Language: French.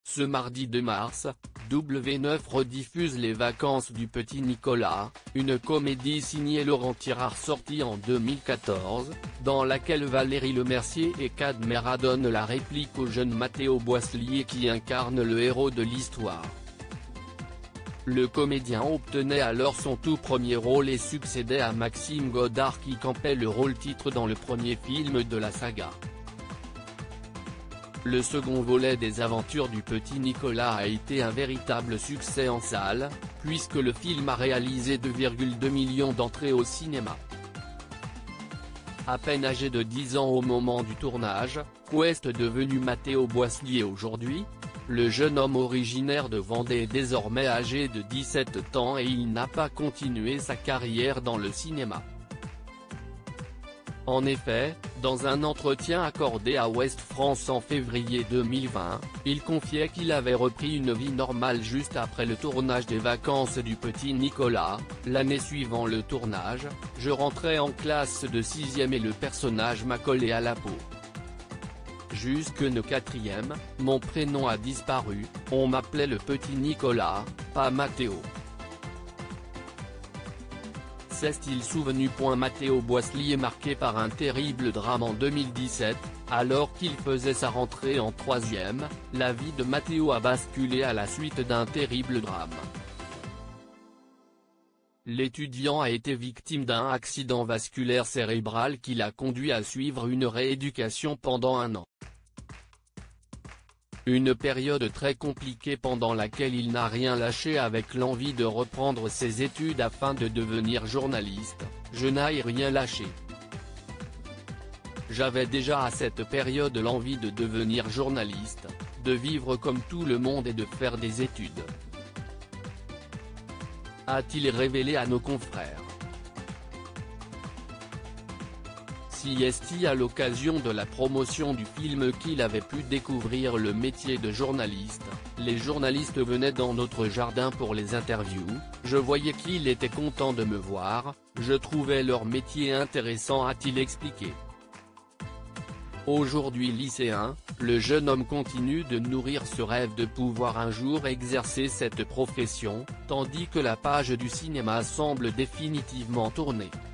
Ce mardi 2 mars, W9 rediffuse Les Vacances du Petit Nicolas, une comédie signée Laurent Tirard sortie en 2014, dans laquelle Valérie Lemercier et Cadmerade donnent la réplique au jeune Mathéo Boislier qui incarne le héros de l'histoire. Le comédien obtenait alors son tout premier rôle et succédait à Maxime Godard qui campait le rôle-titre dans le premier film de la saga. Le second volet des aventures du Petit Nicolas a été un véritable succès en salle, puisque le film a réalisé 2,2 millions d'entrées au cinéma. À peine âgé de 10 ans au moment du tournage, qu'est devenu Mathéo Boislier aujourd'hui? Le jeune homme originaire de Vendée est désormais âgé de 17 ans et il n'a pas continué sa carrière dans le cinéma. En effet, dans un entretien accordé à Ouest France en février 2020, il confiait qu'il avait repris une vie normale juste après le tournage des Vacances du Petit Nicolas. L'année suivant le tournage, je rentrais en classe de 6e et le personnage m'a collé à la peau. Jusque ne 4e, mon prénom a disparu, on m'appelait le Petit Nicolas, pas Mathéo. S'est-il souvenu? Mathéo Boislier marqué par un terrible drame en 2017, alors qu'il faisait sa rentrée en 3e, la vie de Mathéo a basculé à la suite d'un terrible drame. L'étudiant a été victime d'un accident vasculaire cérébral qui l'a conduit à suivre une rééducation pendant 1 an. Une période très compliquée pendant laquelle il n'a rien lâché avec l'envie de reprendre ses études afin de devenir journaliste. Je n'ai rien lâché. J'avais déjà à cette période l'envie de devenir journaliste, de vivre comme tout le monde et de faire des études. A-t-il révélé à nos confrères. Si à l'occasion de la promotion du film qu'il avait pu découvrir le métier de journaliste, les journalistes venaient dans notre jardin pour les interviews, je voyais qu'ils étaient contents de me voir, je trouvais leur métier intéressant, a-t-il expliqué. Aujourd'hui lycéen, le jeune homme continue de nourrir ce rêve de pouvoir un jour exercer cette profession, tandis que la page du cinéma semble définitivement tournée.